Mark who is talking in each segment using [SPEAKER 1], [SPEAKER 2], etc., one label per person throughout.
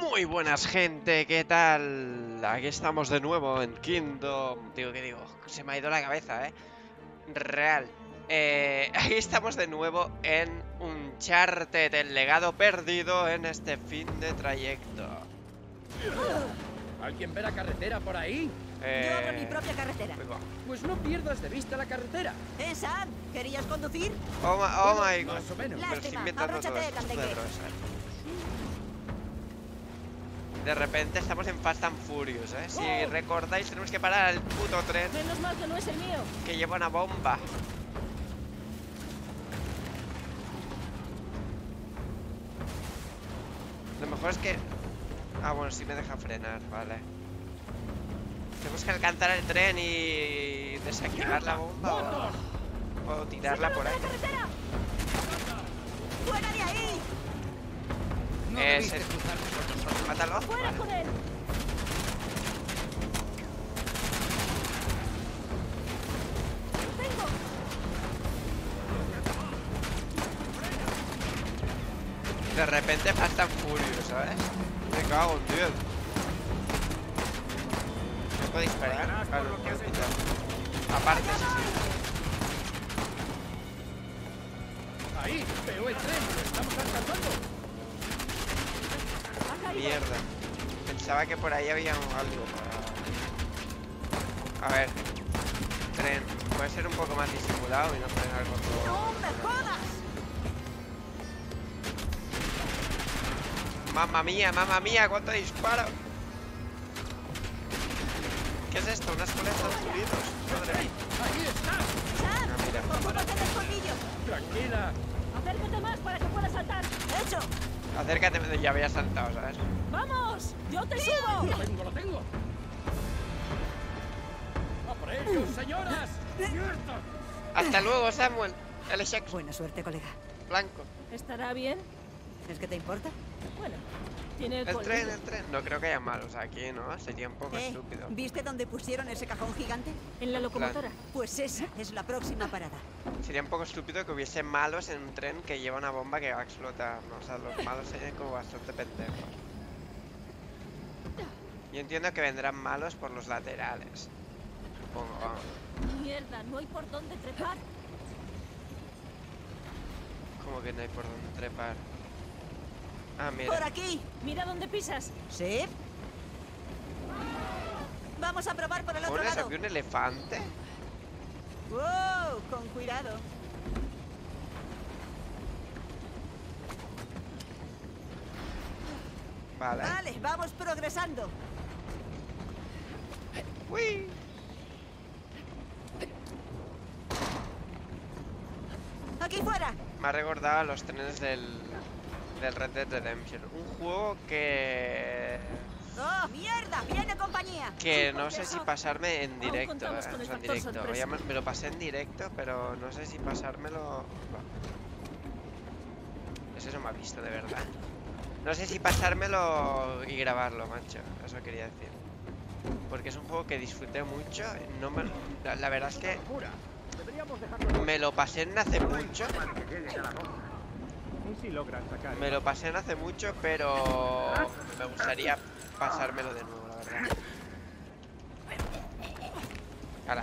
[SPEAKER 1] Muy buenas, gente, ¿qué tal? Aquí estamos de nuevo en Kingdom. Digo, ¿qué digo? Se me ha ido la cabeza, ¿eh? Real. Aquí estamos de nuevo en Uncharted, el legado perdido en este fin de trayecto.
[SPEAKER 2] ¿Alguien ve la carretera por ahí?
[SPEAKER 3] Yo abro mi propia carretera.
[SPEAKER 2] Pues no pierdas de vista la carretera.
[SPEAKER 3] Sam, ¿querías conducir?
[SPEAKER 1] Oh my god.
[SPEAKER 2] Más o menos.
[SPEAKER 1] Me lo estoy
[SPEAKER 3] Lástima,
[SPEAKER 1] inventando todo
[SPEAKER 3] abróchate,
[SPEAKER 1] esto.
[SPEAKER 3] Candeque.
[SPEAKER 1] De repente estamos en Fast and Furious, ¿eh? Si recordáis, tenemos que parar al puto tren
[SPEAKER 4] Menos mal que no es el mío.
[SPEAKER 1] que lleva una bomba. Lo mejor es que... Ah, bueno, sí me deja frenar, vale. Tenemos que alcanzar el tren y desactivar la bomba o tirarla por ahí.
[SPEAKER 3] ¡Fuera de ahí!
[SPEAKER 2] No
[SPEAKER 1] Ese.
[SPEAKER 2] debiste cruzarte con nosotros.
[SPEAKER 1] Mátalo.
[SPEAKER 4] ¡Fuera
[SPEAKER 1] Vale.
[SPEAKER 4] con él! ¡Tengo!
[SPEAKER 1] De repente Fast and Furious, ¿sabes? Me cago en Dios. ¿No puedo disparar? Claro, no puedo quitar. Aparte, sí,
[SPEAKER 2] Ahí, veo el tren, lo estamos alcanzando.
[SPEAKER 4] Ha
[SPEAKER 1] sí.
[SPEAKER 4] caído.
[SPEAKER 1] Mierda. Pensaba que por ahí había algo para... A ver. Tren. Puede ser un poco más disimulado y no frenar con todo.
[SPEAKER 3] ¡No me jodas!
[SPEAKER 1] Mamma mía, cuánto disparo. ¿Qué es esto? ¿Una escuela de Estados Unidos? Madre mía.
[SPEAKER 2] ¡Ahí está!
[SPEAKER 3] ¡Sam!
[SPEAKER 1] Ah, mira.
[SPEAKER 3] ¡Ocúpate del colmillo!
[SPEAKER 2] Tranquila.
[SPEAKER 4] Acércate más para que puedas saltar.
[SPEAKER 3] ¡Hecho!
[SPEAKER 1] Acércate, ya había saltado, ¿sabes?
[SPEAKER 4] ¡Vamos! ¡Yo te subo!
[SPEAKER 2] Lo tengo. ¡A por ellos, señoras! ¡Mierda!
[SPEAKER 1] Hasta luego, Samuel. El Shex
[SPEAKER 3] Buena suerte, colega.
[SPEAKER 1] blanco.
[SPEAKER 4] ¿Estará bien?
[SPEAKER 3] ¿Es que te importa?
[SPEAKER 4] Bueno, tiene el
[SPEAKER 1] El
[SPEAKER 4] colmillo.
[SPEAKER 1] tren, el tren. No creo que haya malos aquí, ¿no? Sería un poco estúpido.
[SPEAKER 3] ¿Viste dónde pusieron ese cajón gigante?
[SPEAKER 4] En la locomotora.
[SPEAKER 3] Pues esa es la próxima parada.
[SPEAKER 1] Sería un poco estúpido que hubiese malos en un tren que lleva una bomba que va a explotar, ¿no? O sea, los malos serían como bastante pendejos. Yo entiendo que vendrán malos por los laterales. Supongo, vamos.
[SPEAKER 4] Mierda, no hay por dónde trepar.
[SPEAKER 1] Como que no hay por dónde trepar. Ah,
[SPEAKER 3] ¡Por
[SPEAKER 1] mira.
[SPEAKER 3] aquí!
[SPEAKER 4] Mira dónde pisas.
[SPEAKER 3] ¿Sí? Vamos a probar por el otro
[SPEAKER 1] ¿Cómo
[SPEAKER 3] lado.
[SPEAKER 1] ¿Había un elefante?
[SPEAKER 3] ¡Wow! Con cuidado.
[SPEAKER 1] Vale.
[SPEAKER 3] Vale, vamos progresando.
[SPEAKER 1] ¡Uy!
[SPEAKER 3] ¡Aquí fuera!
[SPEAKER 1] Me ha recordado a los trenes del Red Dead Redemption. Un juego que...
[SPEAKER 3] ¡Oh, mierda! ¡Viene compañía!
[SPEAKER 1] Que no sé si pasarme en directo,
[SPEAKER 4] contamos con
[SPEAKER 1] o
[SPEAKER 4] el
[SPEAKER 1] sea, en
[SPEAKER 4] factor
[SPEAKER 1] directo.
[SPEAKER 4] sorpresa.
[SPEAKER 1] Me lo pasé en directo, pero no sé si pasármelo... Eso no me ha visto, de verdad. No sé si pasármelo y grabarlo, macho. Eso quería decir. Porque es un juego que disfruté mucho. No me... La verdad es que me lo pasé en hace mucho. Me lo pasé en hace mucho, pero me gustaría pasármelo de nuevo, la verdad. Hala.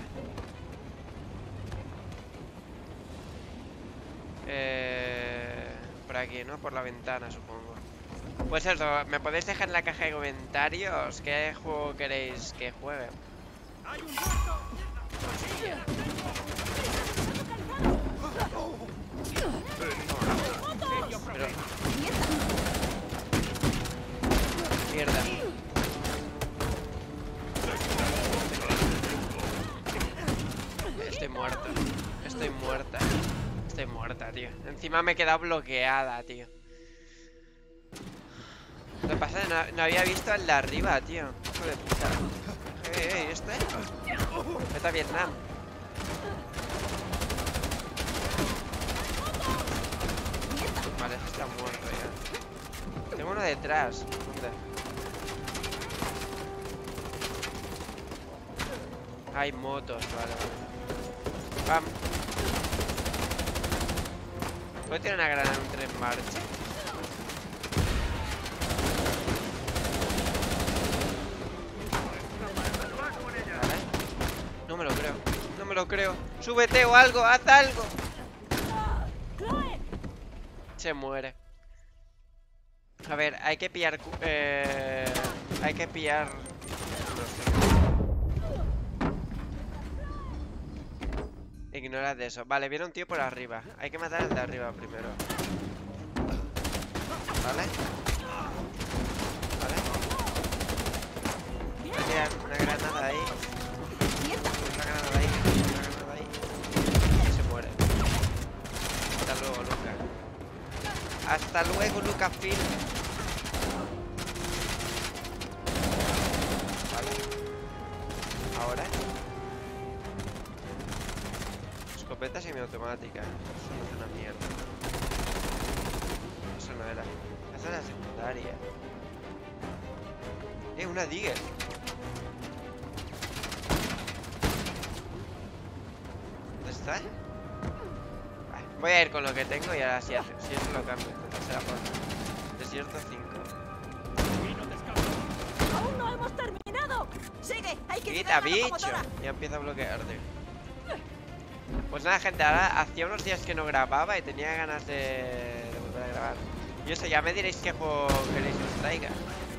[SPEAKER 1] Por aquí, ¿no? Por la ventana, supongo. Pues eso, ¿me podéis dejar en la caja de comentarios qué juego queréis que juegue? Pero... Mierda. Estoy muerto. Estoy muerta. Estoy muerta, tío. Encima me he quedado bloqueada, tío. Lo que pasa es que no había visto el de arriba, tío. Hijo de puta. ¿Este? Vete a Vietnam. Vale, ese está muerto ya. Tengo uno detrás. ¿Dónde? Hay motos, vale, vale. Pam. ¿Puedo tirar una granada en un tren en marcha? lo creo. Súbete o algo, haz algo.
[SPEAKER 4] ¡Chloe!
[SPEAKER 1] Se muere. A ver, hay que pillar... hay que pillar... Ignora de eso. Vale, viene un tío por arriba. Hay que matar al de arriba primero. ¿Vale? ¿Vale? Voy a tirar una granada ahí. Una granada ahí. Una granada ahí. Y se muere. Hasta luego, Luca. Hasta luego, Lucasfilm. Vale. Ahora. Escopeta semiautomática. Eso no es una mierda. Eso no era. Esa es la secundaria. Una Digger. ¿Dónde está? Voy a ir con lo que tengo y ahora si eso lo cambio. Tercera parte. Desierto 5.
[SPEAKER 4] ¡Aún no hemos terminado!
[SPEAKER 3] ¡Sigue! ¡Hay que
[SPEAKER 1] ¡Quita,
[SPEAKER 3] llegar a la
[SPEAKER 1] bicho!
[SPEAKER 3] locomotora!
[SPEAKER 1] Ya empieza a bloquearte. Pues nada, gente, ahora hacía unos días que no grababa y tenía ganas de volver a grabar. Y eso, ya me diréis qué juego queréis que os traiga.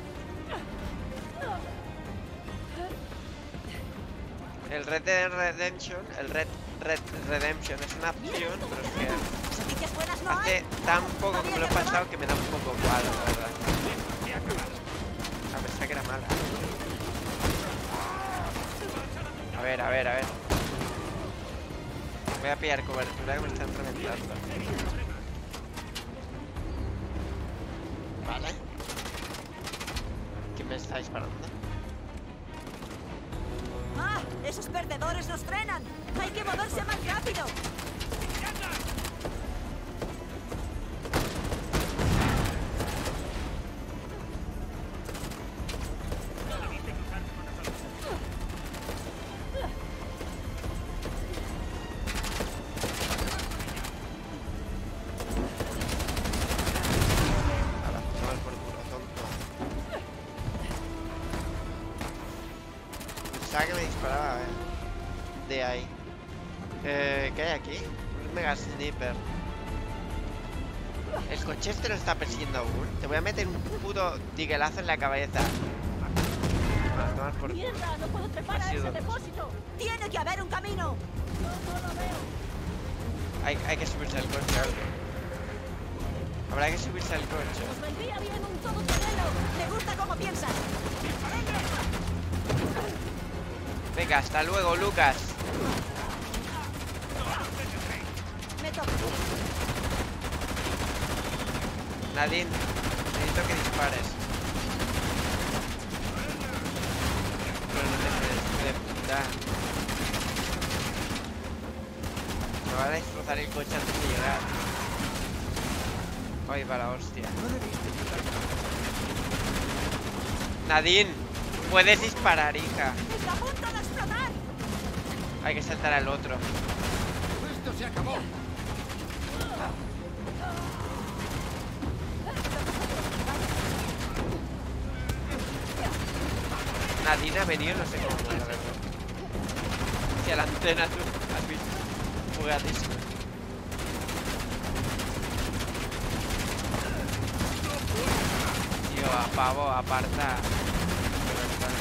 [SPEAKER 1] El Red Dead Redemption, el Red Redemption es una opción, pero es que
[SPEAKER 3] Noticias buenas no hay.
[SPEAKER 1] hace tan poco que me lo he pasado que me da un poco mal, la verdad. A pesar que era mala. A ver. Voy a pillar cobertura que me están reventando. Vale. ¿Quién me está disparando?
[SPEAKER 3] ¡Ah! ¡Esos perdedores nos frenan! ¡Hay que moverse más rápido!
[SPEAKER 1] Ahora, tomar por culo, tonto. Pensaba que me disparaba, de ahí. ¿Qué hay aquí? Un mega sniper. ¿El coche este lo está persiguiendo aún? Te voy a meter un puto tiguelazo en la cabeza. Para tomar por culo.
[SPEAKER 4] ¡Mierda! ¡No puedo trepar
[SPEAKER 1] Ha
[SPEAKER 4] a
[SPEAKER 1] sido-
[SPEAKER 4] ese depósito!
[SPEAKER 3] ¡Tiene que haber un camino!
[SPEAKER 4] No lo veo.
[SPEAKER 1] Hay que subirse al coche, algo. Habrá que subirse al coche.
[SPEAKER 4] Nos vendría bien un todoterreno.
[SPEAKER 3] ¡Me gusta cómo piensas!
[SPEAKER 1] Venga, hasta luego, Lucas.
[SPEAKER 3] Me toca.
[SPEAKER 1] Nadine, necesito que dispares. Pero no te de puta. Me van a destrozar el coche antes de llegar. Ay, va la hostia. Nadine, puedes disparar, hija.
[SPEAKER 3] ¡Está a punto de explotar!
[SPEAKER 1] Hay que saltar al otro.
[SPEAKER 2] Esto se acabó.
[SPEAKER 1] Nadine ha venido, no sé cómo, la verdad. Hacia la antena, tú. Has visto. Jugadísimo. Tío, a pavo, aparta. De verdad.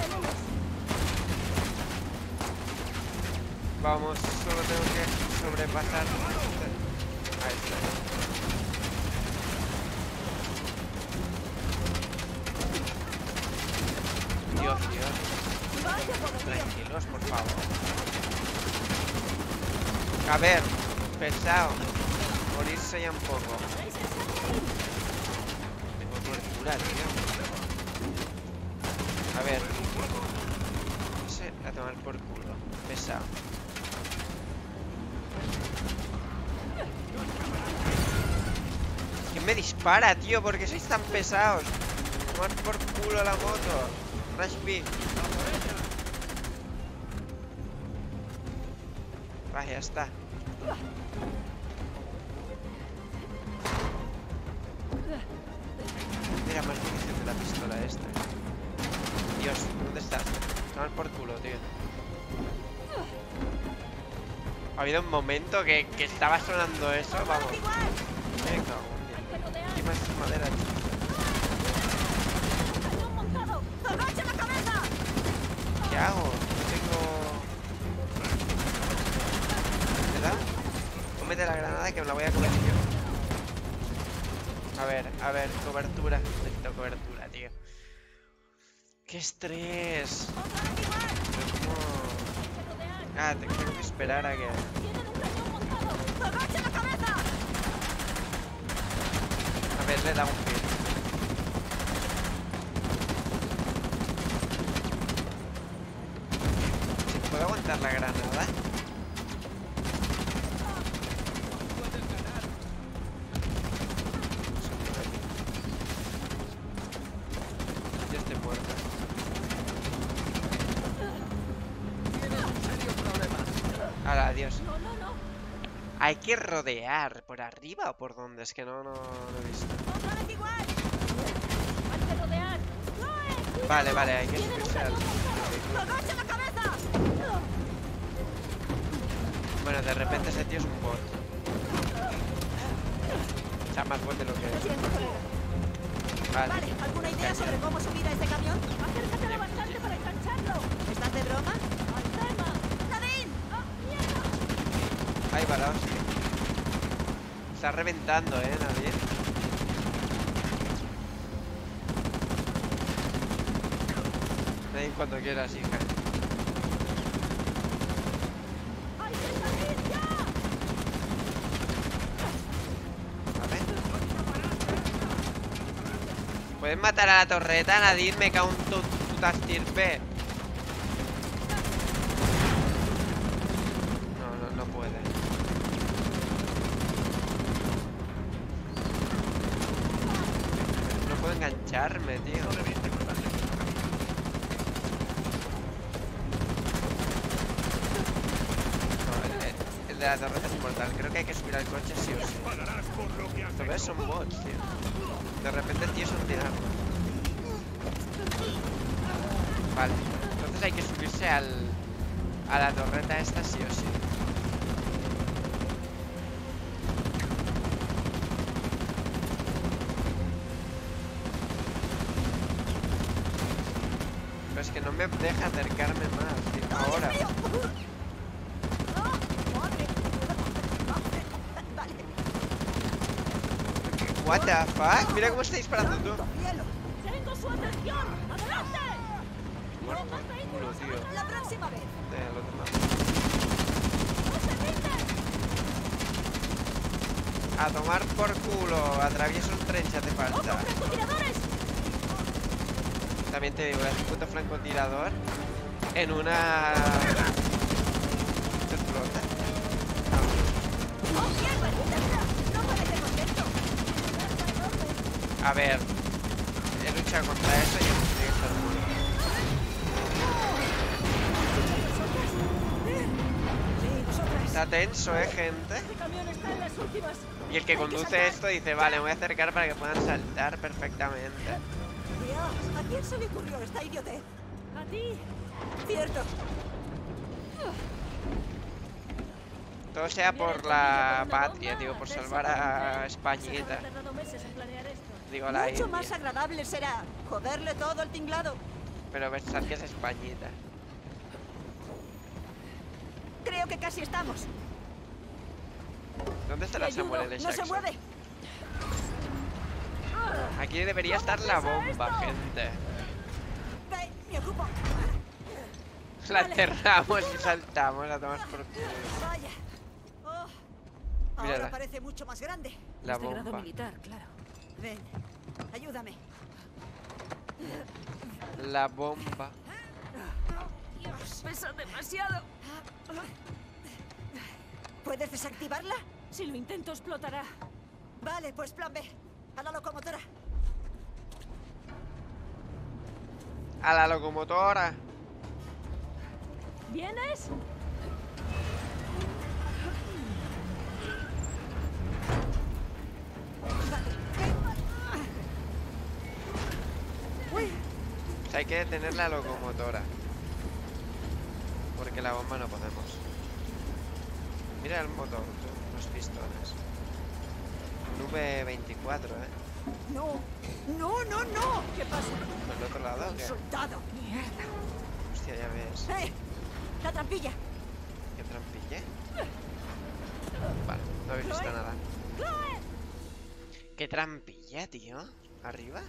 [SPEAKER 1] Vamos, solo tengo que sobrepasar. Ahí está. Dios.
[SPEAKER 3] ¡Vaya por Dios!
[SPEAKER 1] Tranquilos, por favor. A ver, pesado. Morirse ya un poco. Tengo cobertura, tío. A ver. Ese a tomar por culo. Pesado. ¿Quién me dispara, tío? ¿Por qué sois tan pesados? Tomar por culo la moto. Rush B. Va, ya está. Mira, más munición de la pistola esta. Dios, ¿dónde estás? Tomar por culo, tío. Ha habido un momento que estaba sonando eso, vamos.
[SPEAKER 3] igual.
[SPEAKER 1] Me cago
[SPEAKER 4] Hay que rodear.
[SPEAKER 1] en más madera, tío.
[SPEAKER 4] ¡Cañón montado!
[SPEAKER 3] ¡Agacha la cabeza!
[SPEAKER 1] ¿Qué hago? No tengo... ¿Me da? Cómete la granada que me la voy a comer yo. A ver, cobertura. Necesito cobertura, tío. ¡Qué estrés! Pero ¿cómo? Ah, tengo que esperar a que...
[SPEAKER 4] ¡Tienen un cañón montado!
[SPEAKER 3] ¡Agacha la cabeza!
[SPEAKER 1] A ver, le da un hit. ¿Puedo aguantar la granada? Yo estoy muerto.
[SPEAKER 2] Tienes un serio problema.
[SPEAKER 1] Ahora, adiós.
[SPEAKER 4] No, no, no.
[SPEAKER 1] Hay que rodear. ¿Por arriba o por dónde? Es que no he visto.
[SPEAKER 3] ¡Otra vez igual!
[SPEAKER 4] Hay que rodear.
[SPEAKER 1] Vale, vale, hay que
[SPEAKER 4] Tienen un
[SPEAKER 1] subirse al...
[SPEAKER 4] cañón montado.
[SPEAKER 3] ¡Agacha la cabeza!
[SPEAKER 1] Bueno, de repente ese tío es un bot. O sea, más bot de lo que es. Vale.
[SPEAKER 3] Vale, ¿alguna idea sobre cómo subir a este camión?
[SPEAKER 4] Acércate lo bastante para engancharlo.
[SPEAKER 3] ¿Estás de broma?
[SPEAKER 4] ¡Al tema!
[SPEAKER 3] ¡Nadine!
[SPEAKER 4] ¡Ah, mierda!
[SPEAKER 1] Ahí va la hostia. Está reventando, Nadir. Nadie cuando quieras, hija.
[SPEAKER 4] ¡Hay que salir ya!
[SPEAKER 1] A ver. ¿Puedes matar a la torreta, Nadir? Me cago en tu puta estirpe. No puede. No puedo engancharme, tío. No, el de la torreta es mortal. Creo que hay que subir al coche sí o sí. Esto ves, son bots, tío. De repente el tío es un tirano. Vale. Entonces hay que subirse a la torreta esta sí o sí. Pero es que no me deja acercarme más, tío. Ahora.
[SPEAKER 3] ¡Madre! Vale.
[SPEAKER 1] What the fuck? Mira cómo está disparando tú.
[SPEAKER 3] ¡Cielo!
[SPEAKER 4] ¡Tengo su atención! ¡Adelante!
[SPEAKER 1] Muerto por culo, tío.
[SPEAKER 3] La próxima vez.
[SPEAKER 1] Los demás.
[SPEAKER 4] ¡No se rinden!
[SPEAKER 1] A tomar por culo. Atravieso un tren si hace falta.
[SPEAKER 4] ¡Ojo, francotiradores!
[SPEAKER 1] También te digo, es un puto francotirador en una... ¿Se explota?
[SPEAKER 3] ¡Oh, mierda! ¡No parece contento!
[SPEAKER 1] A ver, he luchado contra eso y tiene que estar muerto.
[SPEAKER 3] Sí, nosotras.
[SPEAKER 1] Está tenso, gente.
[SPEAKER 4] Este camión está en las últimas.
[SPEAKER 1] Y el que conduce esto dice, vale, me voy a acercar para que puedan saltar perfectamente.
[SPEAKER 3] Dios, ¿a quién se le ocurrió esta idiotez?
[SPEAKER 4] A ti.
[SPEAKER 3] Cierto.
[SPEAKER 1] Todo sea por la patria, digo, por salvar a Españita.
[SPEAKER 4] Se han tardado meses en planear esto.
[SPEAKER 1] Digo, a la
[SPEAKER 3] Mucho
[SPEAKER 1] India.
[SPEAKER 3] más agradable será joderle todo el tinglado.
[SPEAKER 1] Pero pensad que es Españita.
[SPEAKER 3] Creo que casi estamos.
[SPEAKER 1] ¿Dónde está la
[SPEAKER 3] Te ayudo.
[SPEAKER 1] Samuel L.
[SPEAKER 3] No se
[SPEAKER 1] Jackson?
[SPEAKER 3] mueve.
[SPEAKER 1] Aquí debería estar la bomba, gente.
[SPEAKER 3] Ve, me ocupo.
[SPEAKER 1] La enterramos y saltamos a tomar por culo.
[SPEAKER 3] Vaya. Oh,
[SPEAKER 1] Mírala.
[SPEAKER 3] ahora parece mucho más grande.
[SPEAKER 1] La
[SPEAKER 3] Es de grado
[SPEAKER 1] bomba.
[SPEAKER 3] militar, claro. Ven, ayúdame.
[SPEAKER 1] La bomba.
[SPEAKER 3] Dios, pesa demasiado. ¿Puedes desactivarla?
[SPEAKER 4] Si lo intento, explotará.
[SPEAKER 3] Vale, pues plan B. A la locomotora.
[SPEAKER 1] A la locomotora.
[SPEAKER 4] ¿Vienes?
[SPEAKER 1] O sea, hay que detener la locomotora. Porque la bomba no podemos. Mira el motor, tú, los pistones. Nube 24,
[SPEAKER 3] No, no, no, no.
[SPEAKER 4] ¿Qué pasa?
[SPEAKER 1] ¿Por el otro lado o qué?
[SPEAKER 3] Soldado. Mierda.
[SPEAKER 1] Hostia, ya ves.
[SPEAKER 3] La trampilla.
[SPEAKER 1] ¿Qué trampille? Vale, no habéis visto nada. ¿Qué trampilla, tío? ¿Arriba?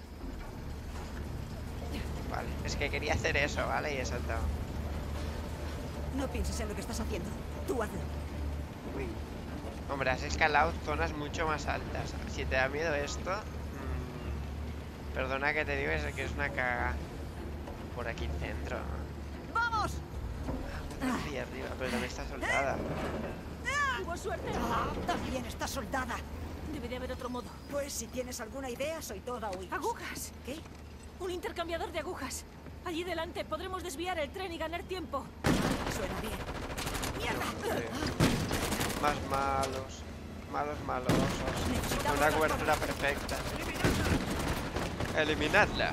[SPEAKER 1] Vale, es que quería hacer eso, ¿vale? Y he saltado.
[SPEAKER 3] No pienses en lo que estás haciendo. Tú hazlo.
[SPEAKER 1] Uy. Hombre, has escalado zonas mucho más altas. Si te da miedo esto... perdona que te digo, es que es una caga. Por aquí centro, ¿no?
[SPEAKER 3] ¡Vamos!
[SPEAKER 1] Ahí arriba, pero también está soldada.
[SPEAKER 4] Tuvo suerte.
[SPEAKER 3] También está soldada.
[SPEAKER 4] Debe de haber otro modo.
[SPEAKER 3] Pues si tienes alguna idea, soy toda oídos.
[SPEAKER 4] ¡Agujas!
[SPEAKER 3] ¿Qué?
[SPEAKER 4] Un intercambiador de agujas. Allí delante podremos desviar el tren y ganar tiempo.
[SPEAKER 3] Suena bien. ¡Mierda!
[SPEAKER 1] Más malos. Malosos. Con una cobertura perfecta. Eliminadla.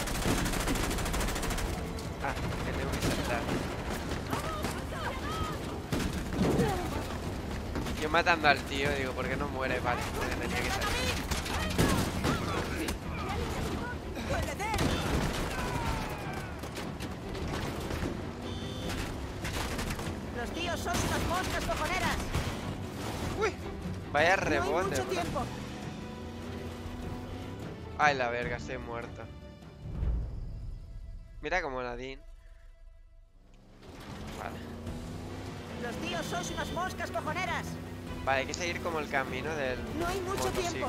[SPEAKER 1] Ah, que tengo que saltar. Yo matando al tío, digo, ¿por qué no muere? Vale, porque tenía que salir.
[SPEAKER 3] Los tíos son unas moscas cojoneras.
[SPEAKER 1] Uy, vaya
[SPEAKER 3] No hay
[SPEAKER 1] rebote,
[SPEAKER 3] mucho
[SPEAKER 1] bro.
[SPEAKER 3] tiempo.
[SPEAKER 1] Ay, la verga, estoy muerto. Mira como Nadine. Vale.
[SPEAKER 3] Los tíos sois unas moscas cojoneras.
[SPEAKER 1] Vale, hay que seguir como el camino del
[SPEAKER 3] No hay mucho tiempo.
[SPEAKER 1] motociclo.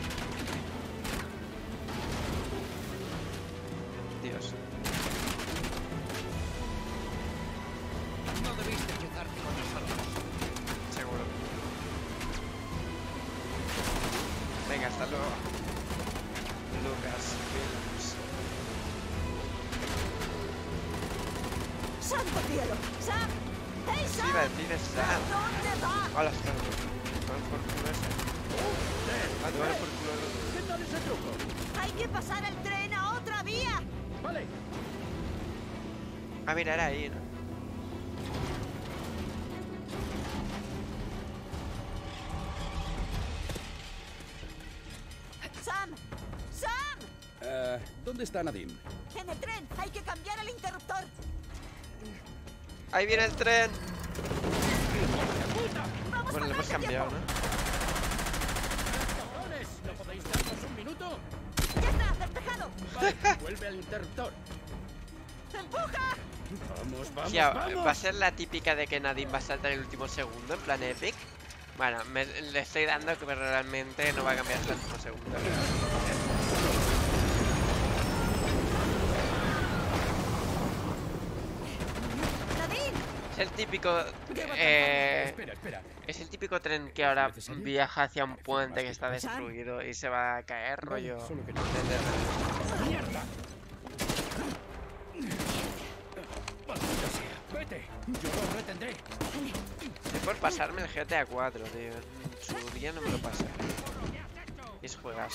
[SPEAKER 1] Dios.
[SPEAKER 2] No debiste quedarte con nosotros.
[SPEAKER 1] Seguro. Venga, hasta luego. Lucas Films.
[SPEAKER 3] ¡Santo cielo! ¡Sam! ¡Hey,
[SPEAKER 1] Sí,
[SPEAKER 3] Sam!
[SPEAKER 1] iba a decir es Sam.
[SPEAKER 3] ¿Dónde va?
[SPEAKER 1] Hola, está. Toma por culo ese. Ah, toma por culo el otro.
[SPEAKER 2] ¿Qué tal ese truco?
[SPEAKER 3] ¡Hay que pasar el tren a otra vía!
[SPEAKER 2] Vale.
[SPEAKER 1] Ah, mira, era ahí, ¿no?
[SPEAKER 3] ¡Sam! ¡Sam!
[SPEAKER 2] ¿Dónde está Nadim?
[SPEAKER 3] En el tren hay que cambiar el interruptor.
[SPEAKER 1] Ahí viene el tren.
[SPEAKER 3] ¡Vamos
[SPEAKER 1] Bueno, le hemos cambiado, ¿no?
[SPEAKER 2] ¡Cabrones! ¿No podéis darnos un minuto?
[SPEAKER 3] ¡Ya está! ¡Despejado!
[SPEAKER 2] Vale, vuelve al interruptor.
[SPEAKER 3] ¡Empuja!
[SPEAKER 2] Vamos, vamos,
[SPEAKER 1] Tía,
[SPEAKER 2] vamos.
[SPEAKER 1] ¿va a ser la típica de que Nadine va a saltar el último segundo, en plan epic? Bueno, le estoy dando que realmente no va a cambiar hasta el último segundo.
[SPEAKER 3] ¡Nadine!
[SPEAKER 1] Es el típico...
[SPEAKER 2] Espera.
[SPEAKER 1] es el típico tren que ahora
[SPEAKER 2] ¿Necesario?
[SPEAKER 1] viaja hacia un puente que está
[SPEAKER 3] ¿Sam?
[SPEAKER 1] destruido y se va a caer, rollo...
[SPEAKER 2] solo que no.
[SPEAKER 1] de-
[SPEAKER 2] ¡Mierda! ¡Maldita sea! ¡Vete! Yo lo retendré.
[SPEAKER 1] Estoy por pasarme el GTA 4, tío. En su día no me lo pasé. Y es juegazo.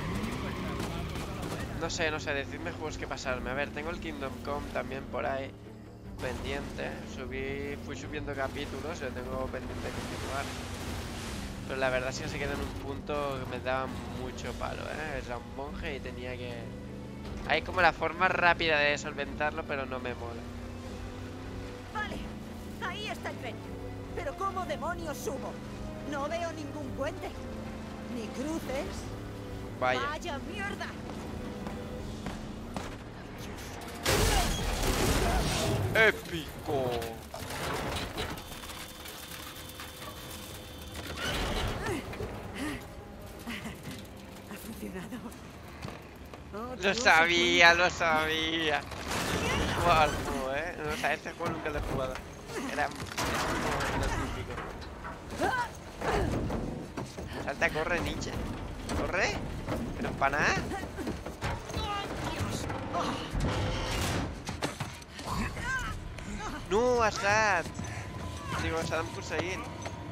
[SPEAKER 1] No sé, decidme juegos que pasarme. A ver, tengo el Kingdom Come también por ahí pendiente. Fui subiendo capítulos y lo tengo pendiente de continuar. Pero la verdad es que se queda en un punto que me daba mucho palo, ¿eh? Era un monje y tenía que... Hay como la forma rápida de solventarlo, pero no me mola.
[SPEAKER 3] Vale, ahí está el tren. Pero ¿cómo demonios subo? No veo ningún puente. Ni cruces.
[SPEAKER 1] Vaya.
[SPEAKER 3] ¡Vaya mierda!
[SPEAKER 1] ¡Épico!
[SPEAKER 3] Ha funcionado. Oh,
[SPEAKER 1] Lo
[SPEAKER 3] Dios,
[SPEAKER 1] sabía. Wow, no, no, o sea, este juego nunca lo he jugado. Era como lo típico. Salta, corre, Nietzsche. Corre. Pero para nada. No, Assad. Digo, Saddam Hussein.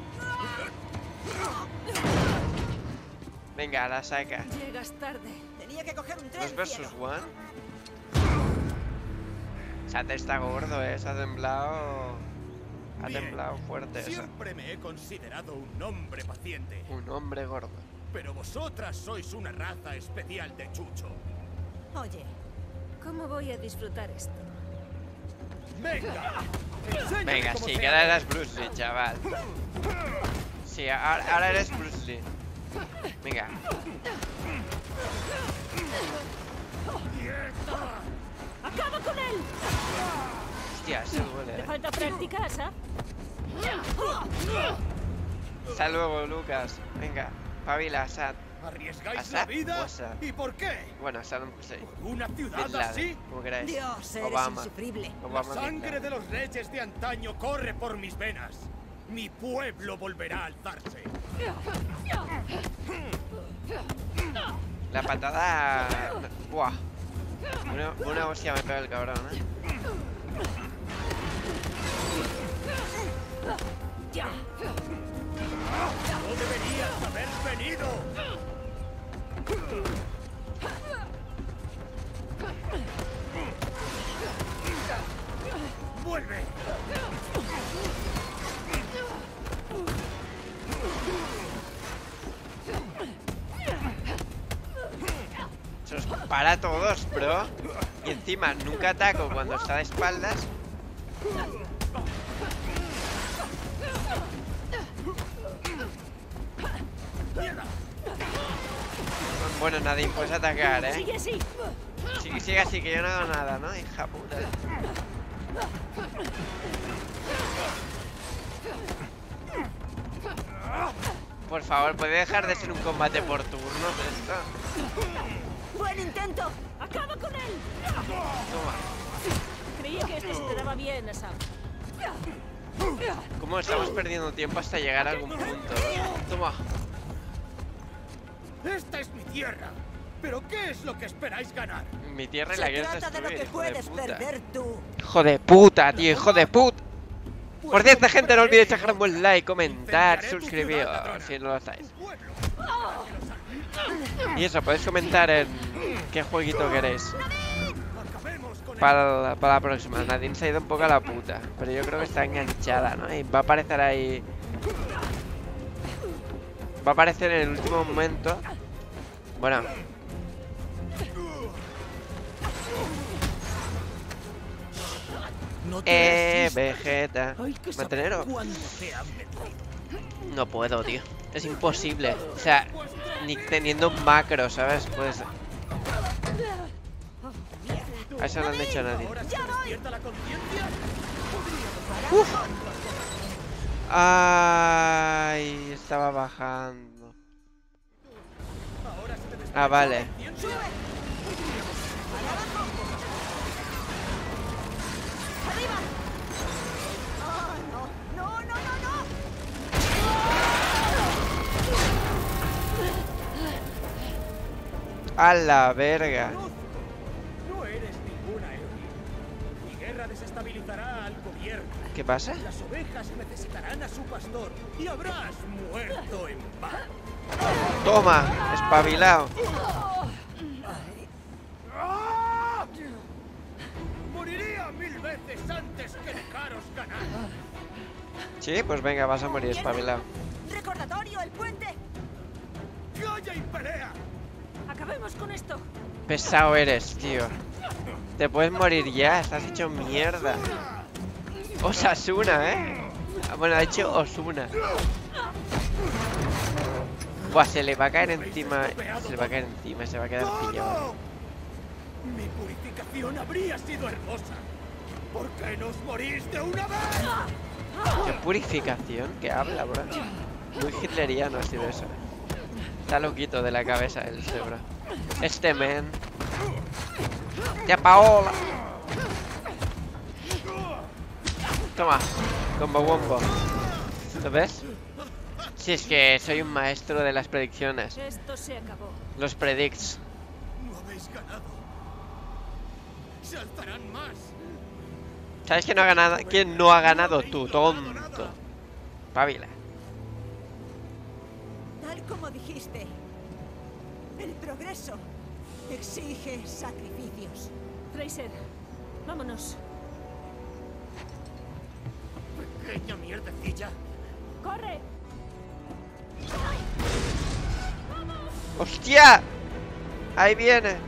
[SPEAKER 1] Venga, la saca.
[SPEAKER 4] Llegas tarde.
[SPEAKER 3] Tenía que coger un tren.
[SPEAKER 1] 2 versus
[SPEAKER 3] cielo.
[SPEAKER 1] 1. Sat está gordo, se ha temblado. Ha
[SPEAKER 2] Bien.
[SPEAKER 1] temblado fuerte eso.
[SPEAKER 2] Siempre me he considerado un hombre paciente.
[SPEAKER 1] Un hombre gordo.
[SPEAKER 2] Pero vosotras sois una raza especial de chucho.
[SPEAKER 3] Oye,
[SPEAKER 4] ¿Cómo voy a disfrutar esto?
[SPEAKER 2] ¡Venga! Enséñame
[SPEAKER 1] Venga,
[SPEAKER 2] cómo
[SPEAKER 1] sí,
[SPEAKER 2] se
[SPEAKER 1] que ahora
[SPEAKER 2] hace.
[SPEAKER 1] eres Bruce Lee, chaval. Sí, ahora eres Bruce Lee. Venga.
[SPEAKER 4] ¡Acaba con él!
[SPEAKER 1] Hostia, ese duele,
[SPEAKER 4] ¿Te
[SPEAKER 1] eh.
[SPEAKER 4] falta práctica, Asaf?
[SPEAKER 1] Hasta luego, Lucas. Venga, pabila, Assad.
[SPEAKER 2] ¿Arriesgáis
[SPEAKER 1] ¿Assad
[SPEAKER 2] la
[SPEAKER 1] o
[SPEAKER 2] vida?
[SPEAKER 1] Assad?
[SPEAKER 2] ¿Y por qué?
[SPEAKER 1] Bueno, Assad no sé.
[SPEAKER 2] ¿Por una ciudad
[SPEAKER 1] Bin Laden,
[SPEAKER 2] así?
[SPEAKER 1] como queráis.
[SPEAKER 3] Dios, eres
[SPEAKER 1] Obama.
[SPEAKER 3] insufrible.
[SPEAKER 2] La
[SPEAKER 1] Obama Bin
[SPEAKER 2] sangre
[SPEAKER 1] Laden.
[SPEAKER 2] de los reyes de antaño corre por mis venas. Mi pueblo volverá a alzarse.
[SPEAKER 1] La patada... Buah. Una hostia me pega el cabrón, eh.
[SPEAKER 2] ¡No deberías haber venido! ¡Vuelve!
[SPEAKER 1] Se los para a todos, bro. Y encima nunca ataco cuando está de espaldas. Bueno, nadie puedes atacar, eh.
[SPEAKER 4] Sigue así.
[SPEAKER 1] Sigue así, que yo no hago nada, ¿no? Hija puta. Por favor, ¿puede dejar de ser un combate por turnos esto?
[SPEAKER 3] ¡Buen intento!
[SPEAKER 4] ¡Acaba con él!
[SPEAKER 1] Toma.
[SPEAKER 4] Creía que este se te daba bien, Asaf.
[SPEAKER 1] ¿Cómo estamos perdiendo tiempo hasta llegar a algún punto? Toma.
[SPEAKER 2] ¡Esta es mi tierra! ¿Pero qué es lo que esperáis ganar?
[SPEAKER 1] Mi tierra y
[SPEAKER 3] Se
[SPEAKER 1] la quieres
[SPEAKER 3] trata de lo
[SPEAKER 1] destruir,
[SPEAKER 3] que
[SPEAKER 1] hijo de
[SPEAKER 3] puedes
[SPEAKER 1] puta.
[SPEAKER 3] perder tú.
[SPEAKER 1] Hijo de puta, tío, hijo de puta. Por cierto, gente, no olvidéis dejar un buen like, comentar, suscribiros si no lo hacéis.
[SPEAKER 2] Pueblo.
[SPEAKER 1] Y eso, podéis comentar en qué jueguito queréis
[SPEAKER 2] Acabemos con
[SPEAKER 1] para la próxima. Nadine se ha ido un poco a la puta, pero yo creo que está enganchada, ¿no? Y va a aparecer ahí. Va a aparecer en el último momento. Bueno.
[SPEAKER 2] No te resistas.
[SPEAKER 1] Vegeta.
[SPEAKER 2] Hay que saber
[SPEAKER 1] Mantenero.
[SPEAKER 2] cuándo te han metido.
[SPEAKER 1] No puedo, tío. Es imposible. O sea, ni teniendo un macro, ¿sabes? Pues. A eso no han hecho a nadie.
[SPEAKER 2] ¿Ahora se despierta la conciencia?
[SPEAKER 1] Ay, estaba bajando.
[SPEAKER 2] Ahora se te despierta
[SPEAKER 1] Ah, vale.
[SPEAKER 2] la conciencia.
[SPEAKER 3] ¡Arriba! ¡Oh, no! ¡No, no, no, no!
[SPEAKER 1] A la verga.
[SPEAKER 2] No eres ninguna heroína. Mi guerra desestabilizará al gobierno.
[SPEAKER 1] ¿Qué pasa?
[SPEAKER 2] Las ovejas necesitarán a su pastor y habrás muerto en paz.
[SPEAKER 1] Toma, espabilado.
[SPEAKER 2] Moriría 1000 veces antes que dejaros ganar.
[SPEAKER 1] Sí, pues venga, vas a morir espabilado.
[SPEAKER 3] ¡Recordatorio, el puente!
[SPEAKER 2] ¡Calla y pelea!
[SPEAKER 4] Acabemos con esto.
[SPEAKER 1] Pesado eres, tío. Te puedes morir ya, estás hecho mierda. Osasuna, Ah, bueno, ha hecho Osuna. Buah, se le va a caer encima. Se le va a caer encima, se va a quedar pillado.
[SPEAKER 2] ¡Todo! Mi purificación habría sido hermosa. ¿Por qué no os morís de una vez?
[SPEAKER 1] ¿Qué purificación? ¿Qué habla, bro? Muy hitleriano ha sido eso. Está loquito de la cabeza el cebra. Este men. ¡Ya Paola! Toma, combo wombo. ¿Lo ves? Si es que soy un maestro de las predicciones.
[SPEAKER 4] Esto se acabó.
[SPEAKER 1] Los predicts.
[SPEAKER 2] No habéis ganado. Se alzarán más.
[SPEAKER 1] ¿Sabes quién no ha ganado? ¿Quién no ha ganado? Tú, tonto. Pavila.
[SPEAKER 3] Tal como dijiste, el progreso exige sacrificios.
[SPEAKER 4] Fraser, vámonos.
[SPEAKER 2] Pequeña mierdecilla.
[SPEAKER 4] ¡Corre!
[SPEAKER 1] ¡Hostia! Ahí viene.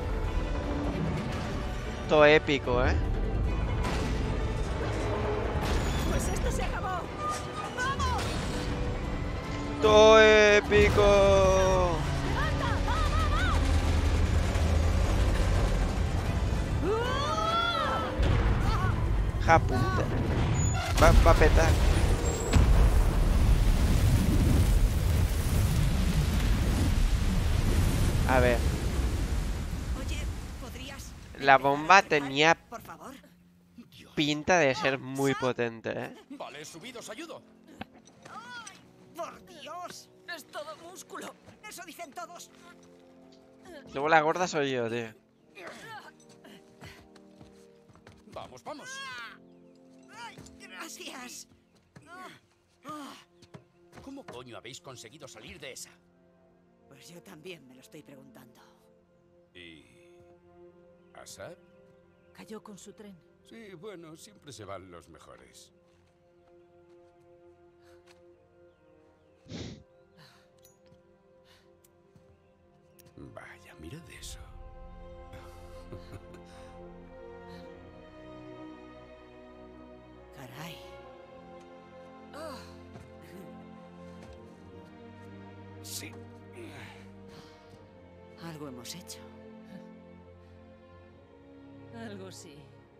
[SPEAKER 1] Todo épico, ¿eh?
[SPEAKER 4] Pues esto se acabó. ¡Vamos!
[SPEAKER 1] Todo épico.
[SPEAKER 4] ¡Anda! ¡Va!
[SPEAKER 1] Ja puta. Va a petar. A ver.
[SPEAKER 3] Oye, ¿podrías...?
[SPEAKER 1] La bomba tenía
[SPEAKER 3] Por favor.
[SPEAKER 2] Dios.
[SPEAKER 1] pinta de ser muy potente, ¿eh?
[SPEAKER 2] Vale, subido, os ayudo.
[SPEAKER 3] ¡Por Dios!
[SPEAKER 4] Es todo músculo.
[SPEAKER 3] Eso dicen todos.
[SPEAKER 1] Luego la gorda soy yo, tío.
[SPEAKER 2] Vamos, vamos.
[SPEAKER 3] ¡Ay, gracias!
[SPEAKER 2] ¿Cómo coño habéis conseguido salir de esa?
[SPEAKER 3] Pues yo también me lo estoy preguntando.
[SPEAKER 2] ¿Y... Asad?
[SPEAKER 4] Cayó con su tren.
[SPEAKER 2] Sí, bueno, siempre se van los mejores. Vaya, mirad eso.
[SPEAKER 3] Caray.
[SPEAKER 2] Sí.
[SPEAKER 3] Algo hemos hecho.
[SPEAKER 4] Algo sí.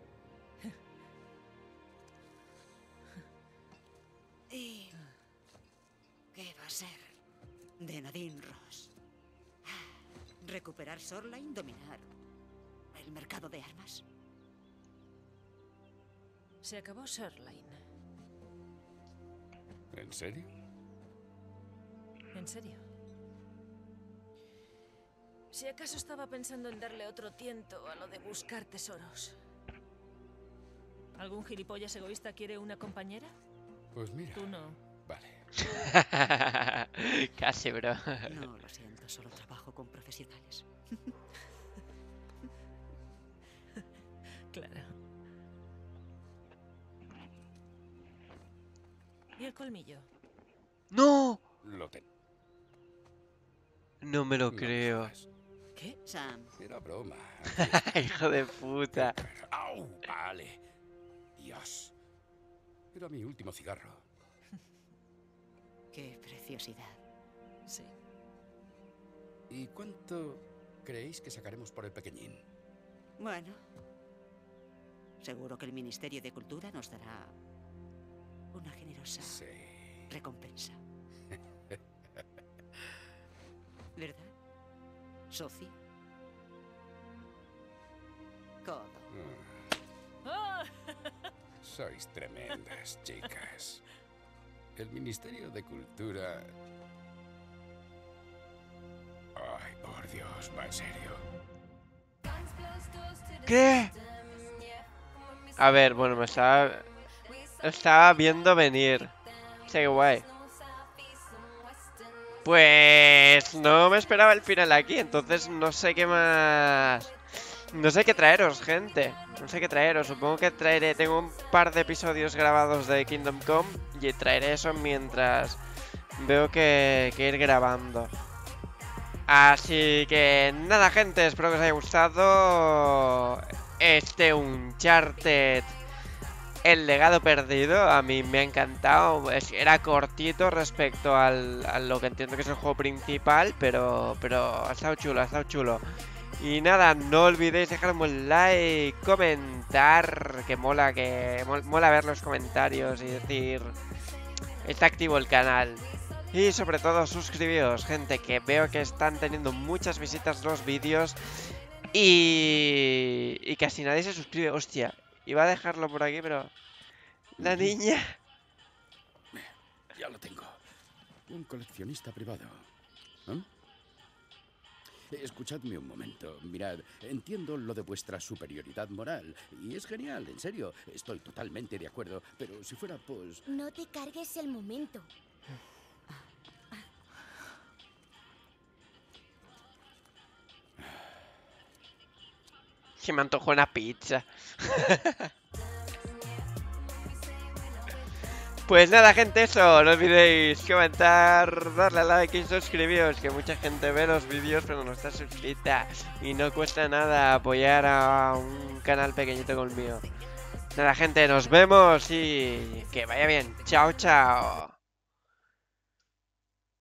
[SPEAKER 3] ¿Y qué va a ser de Nadine Ross? ¿Recuperar Shoreline, dominar el mercado de armas?
[SPEAKER 4] Se acabó Shoreline.
[SPEAKER 2] ¿En serio?
[SPEAKER 4] ¿En serio? Si acaso estaba pensando en darle otro tiento a lo de buscar tesoros. ¿Algún gilipollas egoísta quiere una compañera?
[SPEAKER 2] Pues mira.
[SPEAKER 4] Tú no.
[SPEAKER 2] Vale.
[SPEAKER 1] Casi, bro.
[SPEAKER 3] No, lo siento, solo trabajo con profesionales.
[SPEAKER 4] Claro. ¿Y el colmillo?
[SPEAKER 1] ¡No!
[SPEAKER 2] Lo ten.
[SPEAKER 1] No me lo
[SPEAKER 2] No me
[SPEAKER 1] creo.
[SPEAKER 2] jodas.
[SPEAKER 4] ¿Qué?
[SPEAKER 3] Sam,
[SPEAKER 2] Era broma.
[SPEAKER 1] Hijo de puta.
[SPEAKER 2] ¡Au! Vale. Dios. Era mi último cigarro.
[SPEAKER 3] qué preciosidad.
[SPEAKER 4] Sí.
[SPEAKER 2] ¿Y cuánto creéis que sacaremos por el pequeñín?
[SPEAKER 3] Bueno, seguro que el Ministerio de Cultura nos dará una generosa
[SPEAKER 2] Sí.
[SPEAKER 3] recompensa. ¿Verdad? Sophie. Codo.
[SPEAKER 4] ¡Ah!
[SPEAKER 2] Sois tremendas, chicas. El Ministerio de Cultura... Ay, por Dios, va en serio.
[SPEAKER 1] ¿Qué? A ver, bueno, me estaba viendo venir. Qué guay. Pues no me esperaba el final aquí, entonces no sé qué más. No sé qué traeros, gente. No sé qué traeros. Supongo que traeré. Tengo un par de episodios grabados de Kingdom Come y traeré eso mientras veo que ir grabando. Así que nada, gente, espero que os haya gustado este Uncharted, el legado perdido. A mí me ha encantado. Era cortito respecto a lo que entiendo que es el juego principal, pero ha estado chulo, ha estado chulo. Y nada, no olvidéis dejarme un like, comentar, que mola ver los comentarios y decir está activo el canal. Y sobre todo suscribíos, gente, que veo que están teniendo muchas visitas los vídeos y casi nadie se suscribe. Hostia, iba a dejarlo por aquí, pero... La niña...
[SPEAKER 2] Ya lo tengo. Un coleccionista privado. ¿Eh? Escuchadme un momento. Mirad, entiendo lo de vuestra superioridad moral. Y es genial, en serio. Estoy totalmente de acuerdo. Pero si fuera, pues...
[SPEAKER 5] No te cargues el momento.
[SPEAKER 1] Que me antojó una pizza. Pues nada, gente, eso. No olvidéis comentar, darle a like y suscribiros, que mucha gente ve los vídeos pero no está suscrita. Y no cuesta nada apoyar a un canal pequeñito como el mío. Nada, gente, nos vemos y que vaya bien. Chao, chao.